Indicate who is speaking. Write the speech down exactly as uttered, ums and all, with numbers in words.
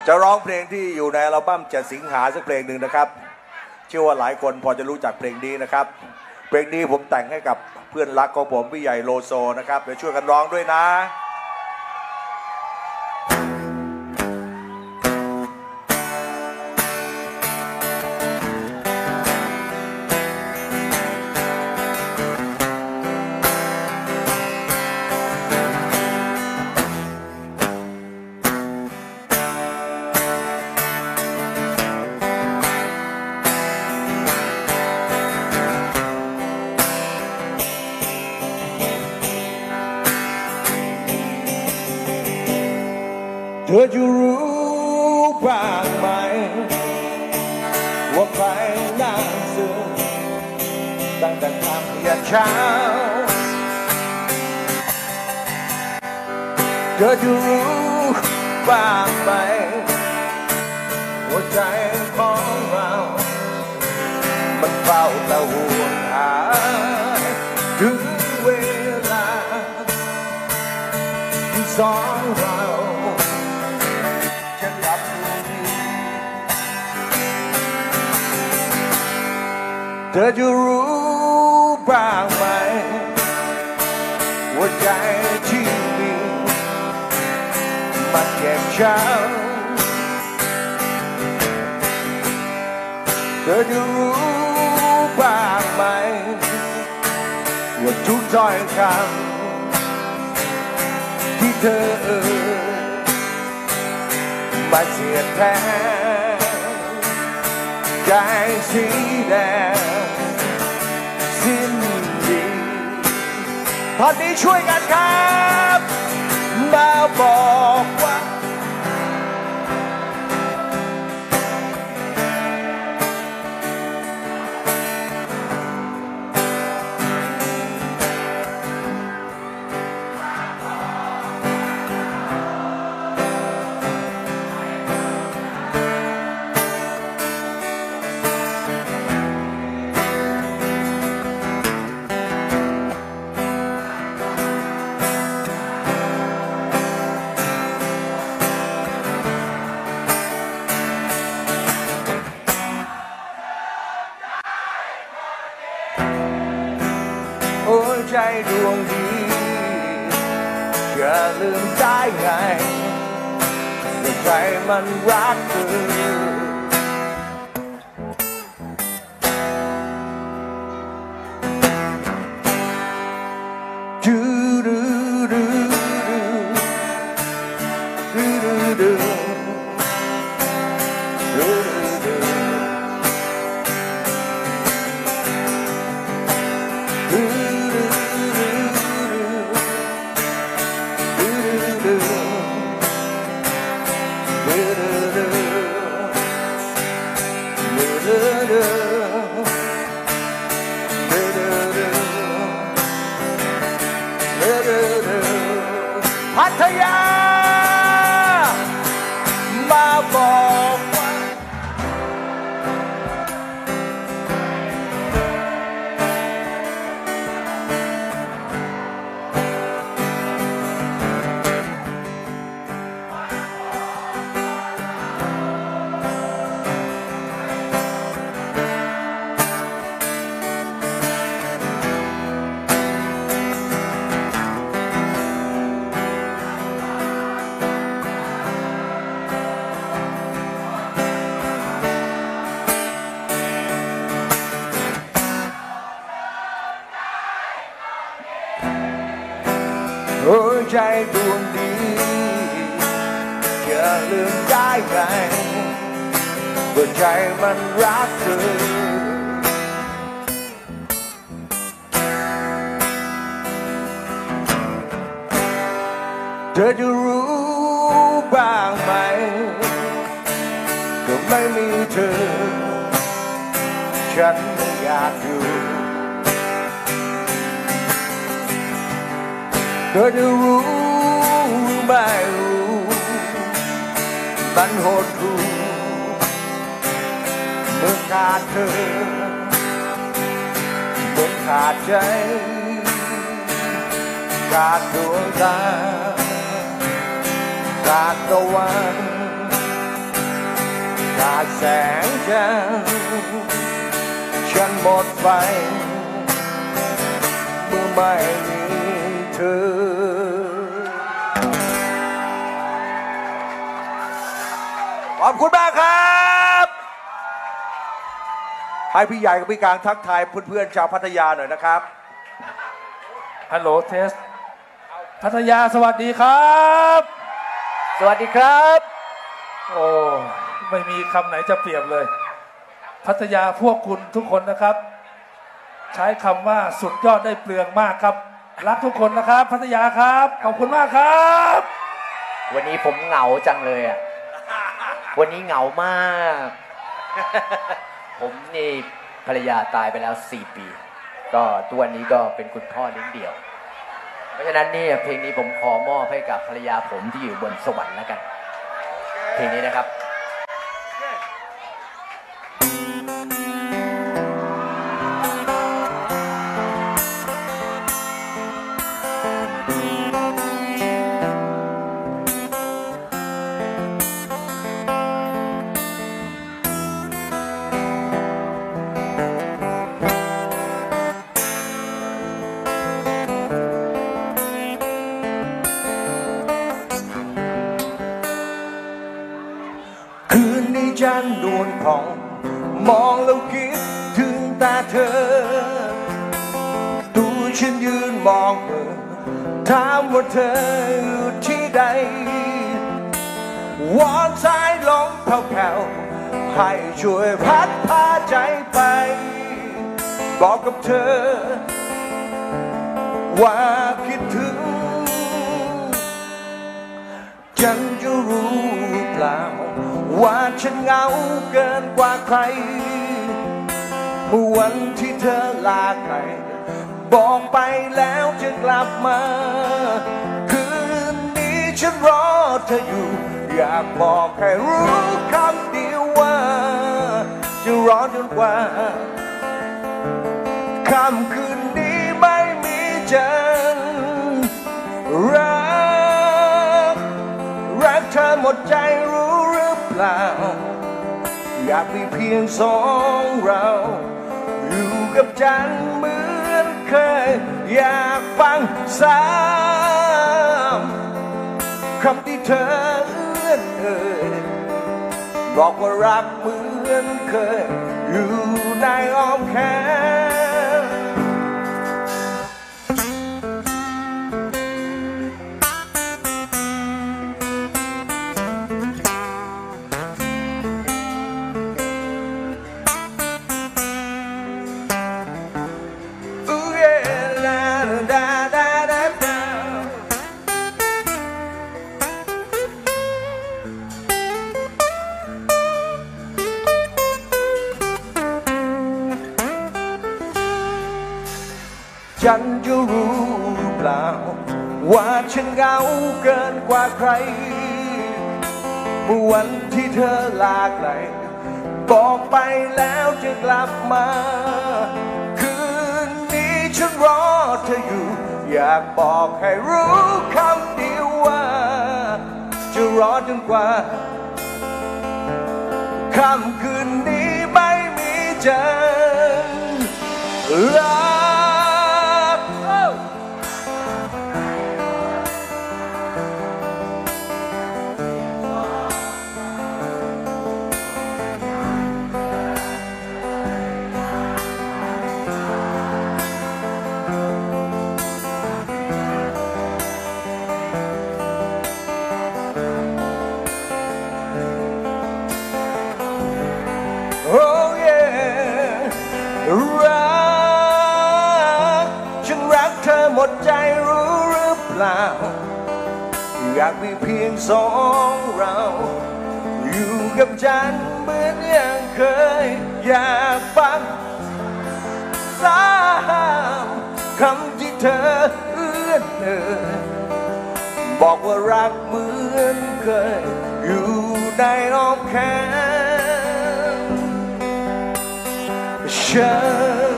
Speaker 1: จะร้องเพลงที่อยู่ในอัลบั้มเจ็ดสิงหาสักเพลงหนึ่งนะครับเชื่อว่าหลายคนพอจะรู้จักเพลงนี้นะครับเพลงนี้ผมแต่งให้กับเพื่อนรักของผมพี่ใหญ่โลโซนะครับเดี๋ยวช่วยกันร้องด้วยนะเธอจะรู้บ้างไหมว่าใครน่าซึ้งตั้งแต่ค่ำยันเช้าเธอจะรู้บ้างไหมหัวใจของเรามันเฝ้าแต่ห่วงหาถึงเวลาที่สองเราเธอจะรู้บ้างไหมว่าใจที่มีมันเจ็บช้ำเธอจะรู้บ้างไหมว่าทุกถ้อยคำที่เธอเอ่ยมันเสียดแทงใจสีแดงสิ้นดีตอนนี้ช่วยกันครับมาบอกว่าใจดวงดีจะลืมได้ไงว่าใจมันรักเธอดูดูดูดูดูดูพัทยามาบอกว่าหัวใจดวงดีจะลืมได้ไงว่าใจมันรักเธอเธอจะรู้บ้างไหมก็ไม่มีเธอฉันไม่อยากอยู่เธอจะรู้ไม่รู้มันโหดหู่เมื่อขาดเธอเมื่อขาดใจขาดดวงตาขาดตะวันขาดแสงจันทร์ฉันหมดไฟเมื่อไม่มีเธอขอบคุณมากครับให้พี่ใหญ่กับพี่กลางทักทายเพื่อนๆชาวพัทยาหน่อยนะครับ
Speaker 2: ฮัลโหลเทสพัทยาสวัสดีครับ
Speaker 1: สวัสดีครับ
Speaker 2: โอ้ไม่มีคำไหนจะเปรียบเลยพัทยาพวกคุณทุกคนนะครับใช้คำว่าสุดยอดได้เปลืองมากครับรักทุกคนนะครับพัทยาครับขอบคุณมากครับ
Speaker 3: วันนี้ผมเหงาจังเลยอ่ะวันนี้เหงามากผมนี่ภรรยาตายไปแล้วสี่ปีก็ตัวนี้ก็เป็นคุณพ่อเลี้ยงเดี่ยวเพราะฉะนั้นนี่เพลงนี้ผมขอมอบให้กับภรรยาผมที่อยู่บนสวรรค์แล้วกันเพลงนี้นะครับ
Speaker 1: จันทร์ดวงทองมองแล้วคิดถึงตาเธอตัวฉันยืนมองเธอถามว่าเธออยู่ที่ใดวอนสายลมแผ่วๆให้ช่วยพัดพาใจไปบอกกับเธอว่าคิดถึงฉันจะรู้เปล่าว่าฉันเหงาเกินกว่าใครเมื่อวันที่เธอลาไปบอกไปแล้วจะกลับมาคืนนี้ฉันรอเธออยู่อยากบอกให้รู้คำเดียวว่าจะรอจนกว่าค่ำคืนนี้ไม่มีจันทร์รักรักเธอหมดใจรู้หรือเปล่าอยากมีเพียงสองเราอยู่กับจันทร์เหมือนเคยอยากฟังซ้ำคำที่เธอเอื้อนเอ่ยบอกว่ารักเหมือนเคยอยู่ในอ้อมแขนฉันจะรู้เปล่าว่าฉันเหงาเกินกว่าใครเมื่อวันที่เธอลาไกลบอกไปแล้วจะกลับมาคืนนี้ฉันรอเธออยู่อยากบอกให้รู้คำเดียวว่าจะรอจนกว่าค่ำคืนนี้ไม่มีจันทร์รักหมดใจรู้หรือเปล่าอยากมีเพียงสองเราอยู่กับจันทร์เหมือนอย่างเคยอยากฟังซ้ำคำที่เธอเอื้อนเอ่ยบอกว่ารักเหมือนเคยอยู่ในอ้อมแขนฉัน